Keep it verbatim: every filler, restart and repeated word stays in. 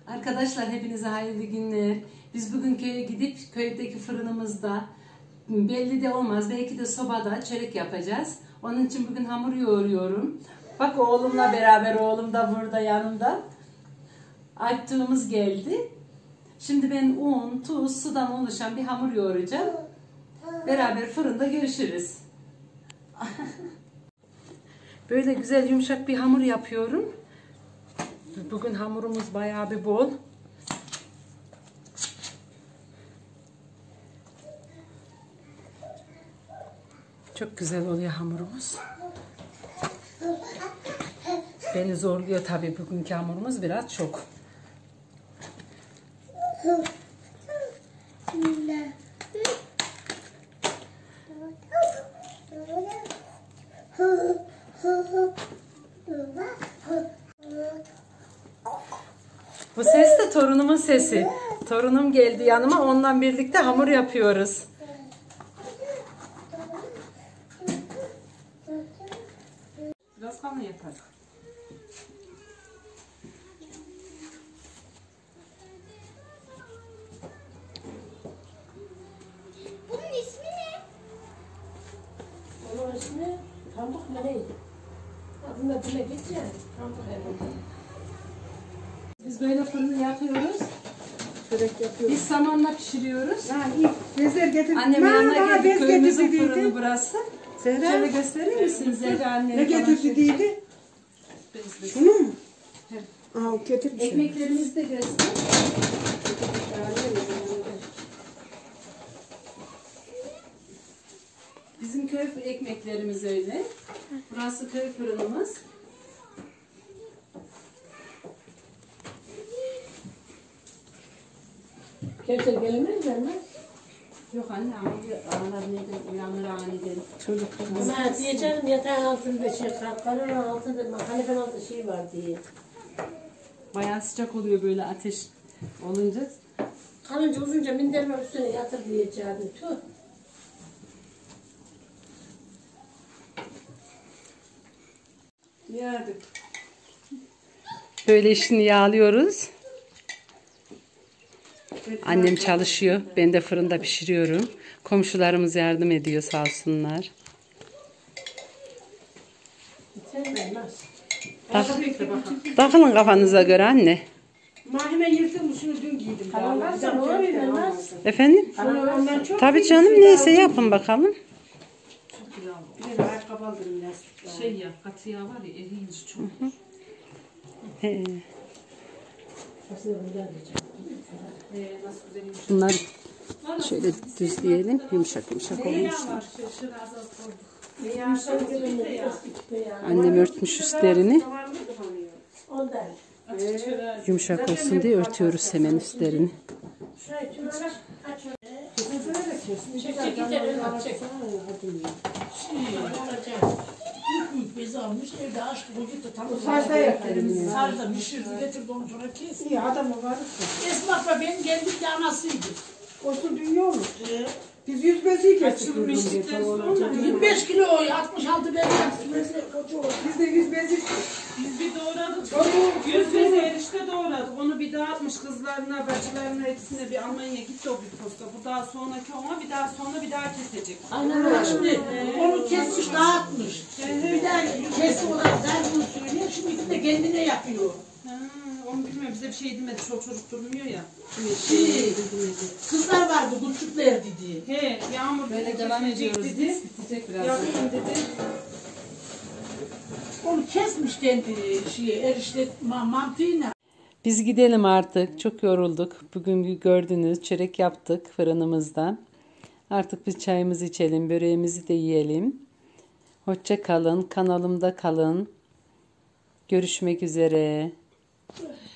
Arkadaşlar hepinize hayırlı günler. Biz bugün köye gidip köydeki fırınımızda belli de olmaz belki de sobada çörek yapacağız. Onun için bugün hamur yoğuruyorum. Bak oğlumla beraber, oğlum da burada yanımda. Açtığımız geldi. Şimdi ben un, tuz, sudan oluşan bir hamur yoğuracağım. Beraber fırında görüşürüz. Böyle güzel yumuşak bir hamur yapıyorum. Bugün hamurumuz bayağı bir bol. Çok güzel oluyor hamurumuz. Beni zorluyor tabii, bugünkü hamurumuz biraz çok. Bu ses de torunumun sesi. Torunum geldi yanıma, ondan birlikte hamur yapıyoruz. Biraz kalın yeter. Bunun ismi ne? Onun ismi Pamuk mu neydi? Adını dile geçeceğim. Pamuk herhalde. Biz böyle fırını yapıyoruz. Börek yapıyoruz. Biz samanla pişiriyoruz. Yani bezler getirdim. Annemin yanına geldik. Bez Köyümüzün getirdiydi. fırını burası. Zehra. Şöyle gösterir misiniz Zehra anne? Ne getirdiydi? Şunu mu? Evet. Aa, o getirmiş. Ekmeklerimizi de göster. Bizim köy ekmeklerimiz öyle. Burası köy fırınımız. Kevser gelemez mi? Yok anne, ama aralar neden uyanır aniden. Çocuklarımız. Ama diyeceğim yatağın altında şey, kanın altında, kanepen altında şey var diye. Bayağı sıcak oluyor böyle ateş olunca. Kalınca uzunca minderme üstüne yatır diyeceğim. Tüh. Yardım. Böyle işini yağlıyoruz. Annem çalışıyor. Ben de fırında pişiriyorum. Komşularımız yardım ediyor sağ olsunlar. Tak, takılın kafanıza göre anne. Mahime yırtılmış, şunu dün giydim. Kalanlarsa olur mu? Efendim? Ondan çok Tabii canım, neyse yapın bakalım. bir ayakkabı aldım biraz. Şey ya, katı yağ var ya, eriyince çok. He. Bunları şöyle düzleyelim. Yumuşak yumuşak olmuşlar. Annem örtmüş üstlerini. Yumuşak olsun diye örtüyoruz hemen üstlerini. Biz almış evde aşk boyutu tam Sarda yaptım. sarda pişirdi getirdi onu sonra kes. İyi adamı var. Esnaf da benim kendim de anasıydı. Olsun dünya olur. Ee, Biz yüz bezi kestik. yirmi beş kilo altmış altı ben yaptım. Biz de yüz bezi. Biz bir doğradık. Çabuk. Yüz bezi erişte doğradık. Onu bir dağıtmış kızlarına, bacılarına hepsine bir Almanya'ya gitti o bir posta. Bu daha sonraki ona bir daha sonra bir daha kesecek. Aynen öyle. Şimdi onu kesmiş dağıtmış. Bir daha kesti olarak derdini söylüyor. Şimdi de kendine yapıyor. Ha, onu bilmiyorum, bize bir şey demedi. Çok çocuk durmuyor ya. Şey, kızlar vardı, küçükler dedi. He, Yağmur Böyle dedi, devam kesecek ediyoruz dedi. biz. Bitecek biraz. Yakın dedi. Onu kesmiş kendi şey, erişte ma- mantığıyla. Biz gidelim artık. Çok yorulduk. Bugün gördünüz, çörek yaptık fırınımızda. Artık biz çayımızı içelim, böreğimizi de yiyelim. Hoşça kalın, kanalımda kalın. Görüşmek üzere.